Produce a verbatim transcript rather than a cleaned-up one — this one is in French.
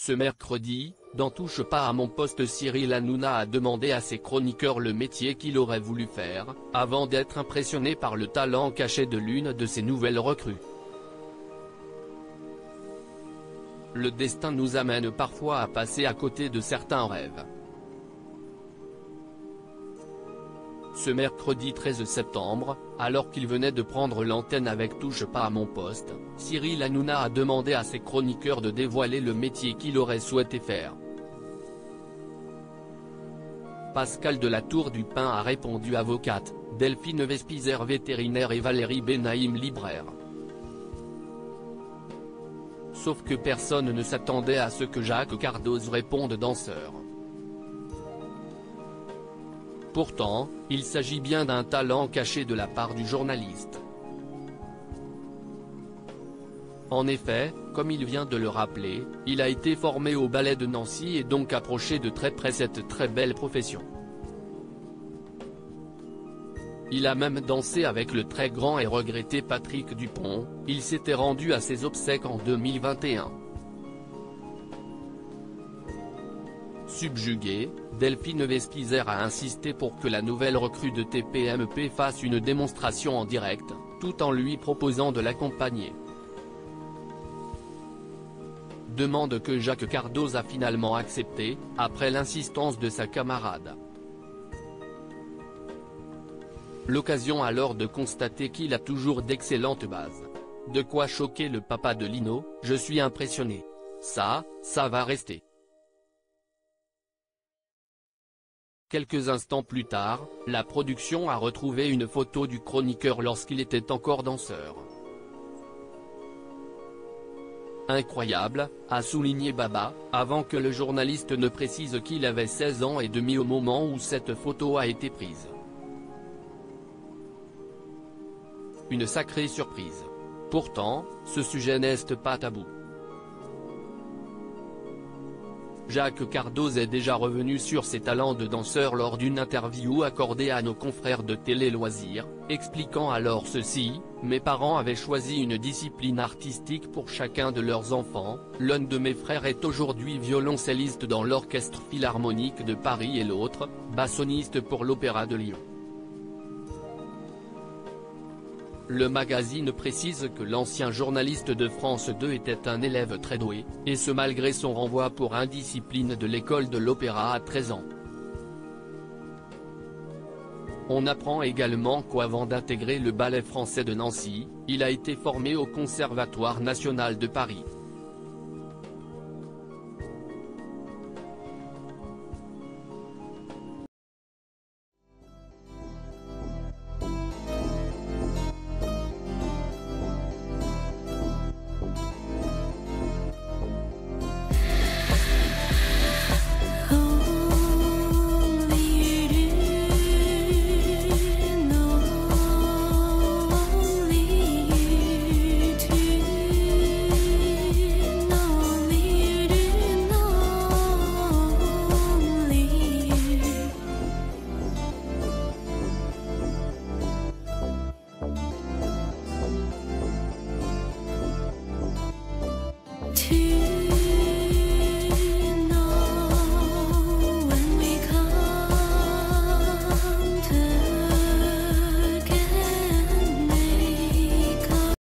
Ce mercredi, dans Touche pas à mon poste, Cyril Hanouna a demandé à ses chroniqueurs le métier qu'il aurait voulu faire, avant d'être impressionné par le talent caché de l'une de ses nouvelles recrues. Le destin nous amène parfois à passer à côté de certains rêves. Ce mercredi treize septembre, alors qu'il venait de prendre l'antenne avec Touche pas à mon poste, Cyril Hanouna a demandé à ses chroniqueurs de dévoiler le métier qu'il aurait souhaité faire. Pascal de la Tour du Pin a répondu avocate, Delphine Vespizer vétérinaire et Valérie Benaïm libraire. Sauf que personne ne s'attendait à ce que Jacques Cardoz réponde danseur. Pourtant, il s'agit bien d'un talent caché de la part du journaliste. En effet, comme il vient de le rappeler, il a été formé au ballet de Nancy et donc approché de très près cette très belle profession. Il a même dansé avec le très grand et regretté Patrick Dupont, il s'était rendu à ses obsèques en deux mille vingt et un. Subjuguée, Delphine Vespizer a insisté pour que la nouvelle recrue de T P M P fasse une démonstration en direct, tout en lui proposant de l'accompagner. Demande que Jacques Cardoz a finalement acceptée, après l'insistance de sa camarade. L'occasion alors de constater qu'il a toujours d'excellentes bases. De quoi choquer le papa de Lino, je suis impressionné. Ça, ça va rester. Quelques instants plus tard, la production a retrouvé une photo du chroniqueur lorsqu'il était encore danseur. Incroyable, a souligné Baba, avant que le journaliste ne précise qu'il avait seize ans et demi au moment où cette photo a été prise. Une sacrée surprise. Pourtant, ce sujet n'est pas tabou. Jacques Cardoz est déjà revenu sur ses talents de danseur lors d'une interview accordée à nos confrères de Télé Loisirs, expliquant alors ceci: mes parents avaient choisi une discipline artistique pour chacun de leurs enfants, l'un de mes frères est aujourd'hui violoncelliste dans l'Orchestre Philharmonique de Paris et l'autre, bassoniste pour l'Opéra de Lyon. Le magazine précise que l'ancien journaliste de France deux était un élève très doué, et ce malgré son renvoi pour indiscipline de l'école de l'opéra à treize ans. On apprend également qu'avant d'intégrer le Ballet français de Nancy, il a été formé au Conservatoire national de Paris.